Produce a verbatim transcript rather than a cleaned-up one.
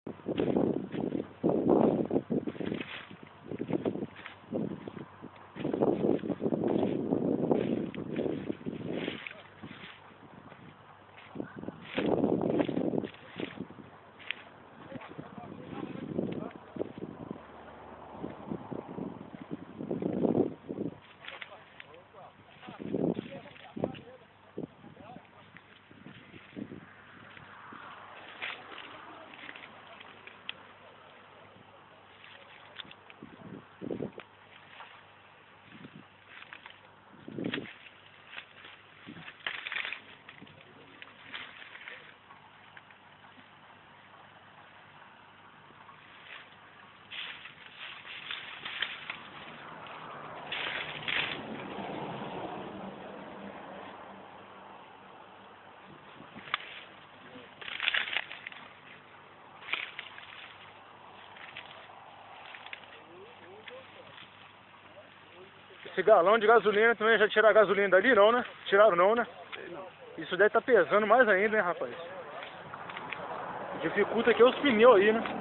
Esse galão de gasolina também, já tiraram a gasolina dali não, né? Tiraram não, né? Isso deve estar pesando mais ainda, né, rapaz? Dificulta aqui os pneus aí, né?